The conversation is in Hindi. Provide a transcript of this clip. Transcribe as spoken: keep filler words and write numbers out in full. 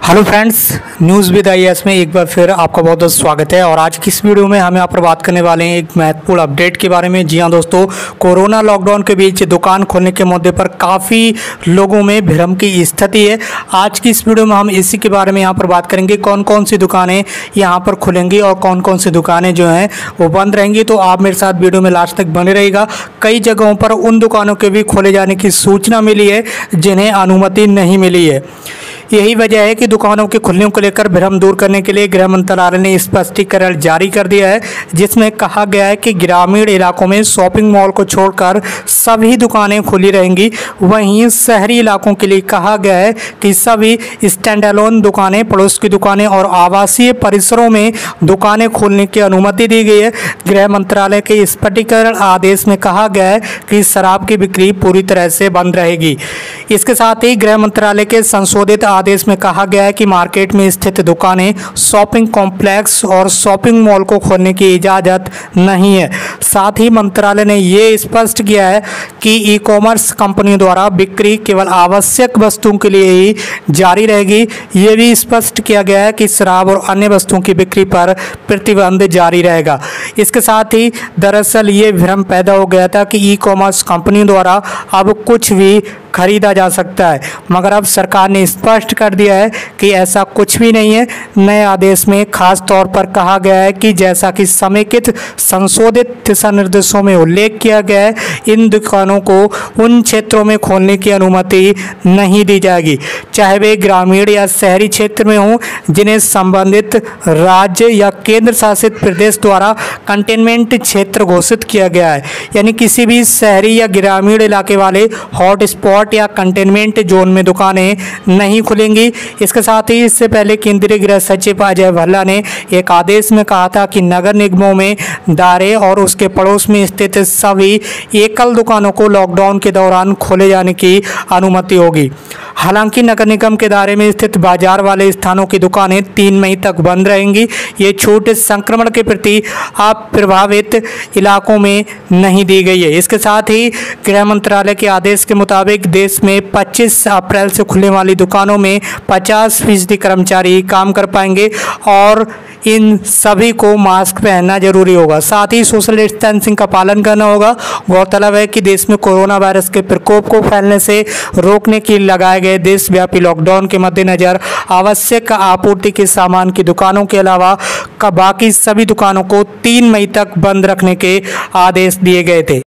Hello friends, news with I S में एक बार फिर आपका बहुत बहुत स्वागत है। और आज की इस वीडियो में हम यहाँ पर बात करने वाले हैं एक महत्वपूर्ण अपडेट के बारे में। जी हाँ दोस्तों, कोरोना लॉकडाउन के बीच दुकान खोलने के मुद्दे पर काफ़ी लोगों में भ्रम की स्थिति है। आज की इस वीडियो में हम इसी के बारे में यहाँ पर बात करेंगे, कौन कौन सी दुकानें यहाँ पर खुलेंगी और कौन कौन सी दुकानें जो हैं वो बंद रहेंगी। तो आप मेरे साथ वीडियो में लास्ट तक बने रहेगा। कई जगहों पर उन दुकानों के भी खोले जाने की सूचना मिली है जिन्हें अनुमति नहीं मिली है। यही वजह है कि दुकानों के खुलने को लेकर भ्रम दूर करने के लिए गृह मंत्रालय ने स्पष्टीकरण जारी कर दिया है, जिसमें कहा गया है कि ग्रामीण इलाकों में शॉपिंग मॉल को छोड़कर सभी दुकानें खुली रहेंगी। वहीं शहरी इलाकों के लिए कहा गया है कि सभी स्टैंड अलोन दुकानें, पड़ोस की दुकानें और आवासीय परिसरों में दुकानें खोलने की अनुमति दी गई है। गृह मंत्रालय के स्पष्टीकरण आदेश में कहा गया है कि शराब की बिक्री पूरी तरह से बंद रहेगी। इसके साथ ही गृह मंत्रालय के संशोधित आदेश में कहा गया है कि मार्केट में स्थित दुकानें, शॉपिंग कॉम्प्लेक्स और शॉपिंग मॉल को खोलने की इजाज़त नहीं है। साथ ही मंत्रालय ने ये स्पष्ट किया है कि ई कॉमर्स कंपनियों द्वारा बिक्री केवल आवश्यक वस्तुओं के लिए ही जारी रहेगी। ये भी स्पष्ट किया गया है कि शराब और अन्य वस्तुओं की बिक्री पर प्रतिबंध जारी रहेगा। इसके साथ ही दरअसल ये भ्रम पैदा हो गया था कि ई कॉमर्स कंपनियों द्वारा अब कुछ भी खरीदा जा सकता है, मगर अब सरकार ने स्पष्ट कर दिया है कि ऐसा कुछ भी नहीं है। नए आदेश में खास तौर पर कहा गया है कि जैसा कि समेकित संशोधित दिशा निर्देशों में उल्लेख किया गया है, इन दुकानों को उन क्षेत्रों में खोलने की अनुमति नहीं दी जाएगी, चाहे वे ग्रामीण या शहरी क्षेत्र में हों, जिन्हें संबंधित राज्य या केंद्र शासित प्रदेश द्वारा कंटेनमेंट क्षेत्र घोषित किया गया है। यानी किसी भी शहरी या ग्रामीण इलाके वाले हॉट स्पॉट या कंटेनमेंट जोन में दुकानें नहीं खुलेंगी। इसके साथ ही इससे पहले केंद्रीय गृह सचिव अजय भल्ला ने एक आदेश में कहा था कि नगर निगमों में दायरे और उसके पड़ोस में स्थित सभी एकल दुकानों को लॉकडाउन के दौरान खोले जाने की अनुमति होगी। हालांकि नगर निगम के दायरे में स्थित बाजार वाले स्थानों की दुकानें तीन मई तक बंद रहेंगी। ये छूट संक्रमण के प्रति अप्रभावित इलाकों में नहीं दी गई है। इसके साथ ही गृह मंत्रालय के आदेश के मुताबिक देश में पच्चीस अप्रैल से खुलने वाली दुकानों में पचास फीसदी कर्मचारी काम कर पाएंगे और इन सभी को मास्क पहनना जरूरी होगा। साथ ही सोशल डिस्टेंसिंग का पालन करना होगा। गौरतलब है कि देश में कोरोना वायरस के प्रकोप को फैलने से रोकने के लिए लगाए गए देशव्यापी लॉकडाउन के मद्देनजर आवश्यक आपूर्ति के सामान की दुकानों के अलावा का बाकी सभी दुकानों को तीन मई तक बंद रखने के आदेश दिए गए थे।